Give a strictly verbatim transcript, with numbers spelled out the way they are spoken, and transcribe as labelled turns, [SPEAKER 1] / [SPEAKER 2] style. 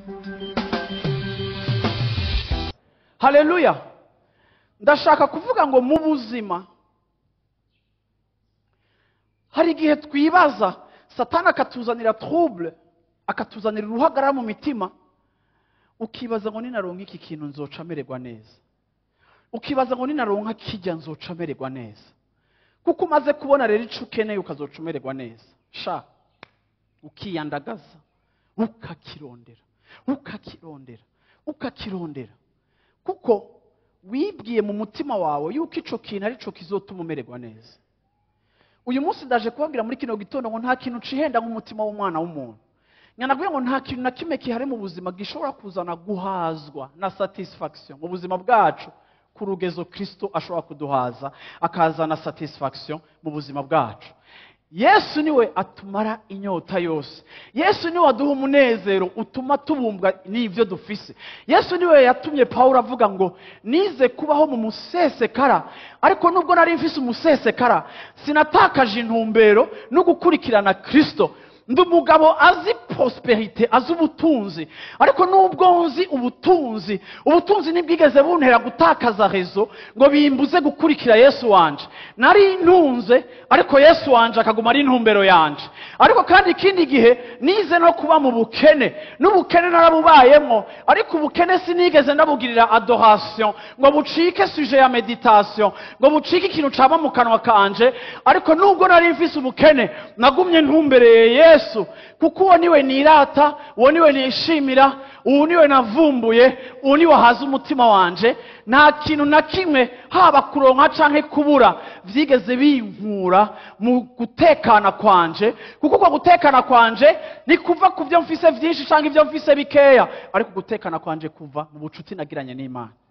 [SPEAKER 1] Haleluya. Ndashaka kuvuga ngo mu buzima hari igihe twibaza, Satani akatuzanira trouble, akatuzanira uruhagarara mu mitima, ukibaza ngo ninaronka iki kintu nzoca mererwa neza, ukibaza ngo ninaronka kijya nzoca mererwa neza, kuko umaze kubona rero ico ukeneye ukazoca umererwa neza, sha ukiyandagaza ukakirondera ukakirondera ukakirondera, kuko wibwiye mu mutima wawe yuko ico kintu ari cyo kizotuma umererwa neza. Uyu munsi ndaje kubabwira muri kino gitondo ngo nta kintu cihenda nk'umutima w'umwana w'umuntu. Nyanagwe ngo nta kintu na kimwe kihari mu buzima gishobora kuzana guhazwa na satisfaction mu buzima bwacu ku rugezo Kristo ashobora kuduhaza, akazana satisfaction mu buzima bwacu. Yesu niwe atumara inyota yose. Yesu niwe aduha umunezero utuma tubumbwa n'ivyo dufise. Yesu niwe yatumye Paulo avuga ngo nize kubaho mu musesekara, ariko nubwo nari mfise umusesekara sinatakaje intumbero no gukurikirana Kristo. Ndi umugabo azi prosperite, azi ubutunzi, ariko nubwo nzi ubutunzi, ubutunzi nibwigeze buntera gutakaza rezo ngo bimbuze gukurikira Yesu wanje. Nari ntunze, ariko Yesu wanje akaguma ari intumbero yanje. Ariko kandi ikindi gihe nize no kuba mu bukene, n'ubukene narabubayemo, ariko ubukene sinigeze ndabugirira adoration ngo bucike sujet ya meditation, ngo bucike ikintu caba mu kanwa kanje, ariko nubwo nari mfise ubukene nagumye ntumbereye Yesu. Yesu, kuko uwo niwe nirata, uwo niwe nishimira, uwo niwe navumbuye, uwo niwe haza umutima wanje. Nta kintu na kimwe haba kuronka canke kubura vyigeze binkura mu gutekana kwanje, kuko kwa gutekana kwanje ni kuva ku vyo mfise vyinshi canke ivyo mfise bikeya, ariko gutekana kwanje kuva mu bucuti nagiranye n'Imana.